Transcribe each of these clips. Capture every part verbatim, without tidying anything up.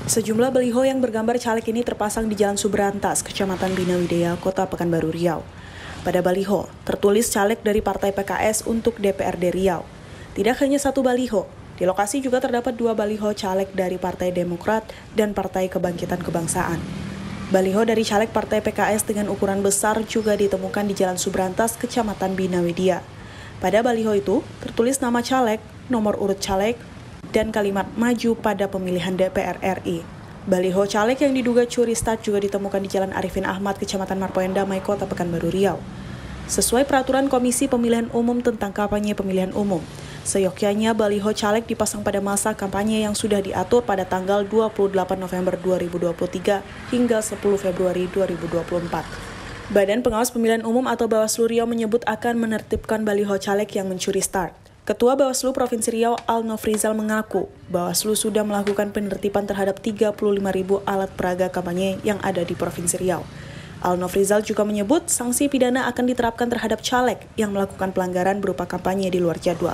Sejumlah baliho yang bergambar caleg ini terpasang di Jalan Subrantas, Kecamatan Bina Widya, Kota Pekanbaru Riau. Pada baliho, tertulis caleg dari Partai P K S untuk D P R D Riau. Tidak hanya satu baliho, di lokasi juga terdapat dua baliho caleg dari Partai Demokrat dan Partai Kebangkitan Kebangsaan. Baliho dari caleg Partai P K S dengan ukuran besar juga ditemukan di Jalan Subrantas, Kecamatan Bina Widya. Pada baliho itu, tertulis nama caleg, nomor urut caleg, dan kalimat maju pada pemilihan D P R R I. Baliho caleg yang diduga curi start juga ditemukan di Jalan Arifin Ahmad, Kecamatan Marpoen Damai, Kota Pekanbaru Riau. Sesuai peraturan Komisi Pemilihan Umum tentang kampanye pemilihan umum, seyogyanya baliho caleg dipasang pada masa kampanye yang sudah diatur pada tanggal dua puluh delapan November dua ribu dua puluh tiga hingga sepuluh Februari dua ribu dua puluh empat. Badan Pengawas Pemilihan Umum atau Bawaslu Riau menyebut akan menertibkan baliho caleg yang mencuri start. Ketua Bawaslu Provinsi Riau Al-Nofrizal mengaku Bawaslu sudah melakukan penertiban terhadap tiga puluh lima ribu alat peraga kampanye yang ada di Provinsi Riau. Al-Nofrizal juga menyebut sanksi pidana akan diterapkan terhadap caleg yang melakukan pelanggaran berupa kampanye di luar jadwal.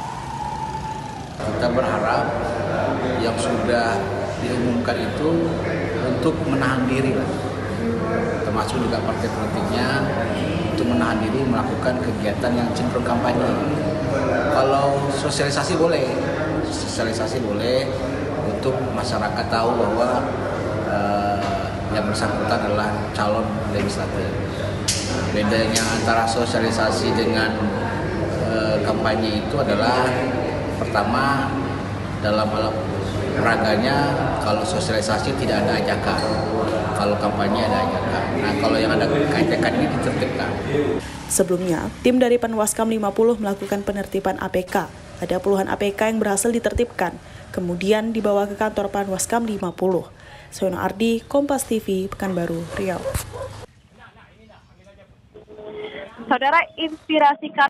Kita berharap yang sudah diumumkan itu untuk menahan diri, termasuk juga partai politiknya untuk menahan diri melakukan kegiatan yang cenderung kampanye. Kalau sosialisasi boleh, sosialisasi boleh untuk masyarakat tahu bahwa uh, yang bersangkutan adalah calon legislatif. Bedanya antara sosialisasi dengan uh, kampanye itu adalah pertama dalam alat peraganya, kalau sosialisasi tidak ada ajakan, kalau kampanye ada ajakan. Nah, kalau yang ada ajakan ini ditertibkan. Sebelumnya, tim dari Panwaskam lima puluh melakukan penertiban A P K. Ada puluhan A P K yang berhasil ditertibkan, kemudian dibawa ke kantor Panwaskam lima puluh. Sono Ardi, Kompas T V, Pekanbaru, Riau. Saudara, inspirasi